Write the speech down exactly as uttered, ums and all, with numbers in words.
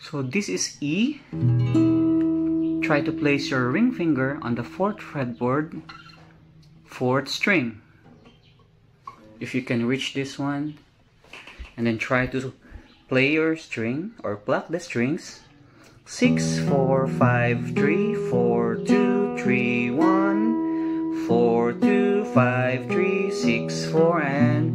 So this is E. Try to place your ring finger on the fourth fretboard, fourth string. If you can reach this one, and then try to play your string or pluck the strings. Six, four, five, three, four, two, three, one, four, two, five, three, six, four, and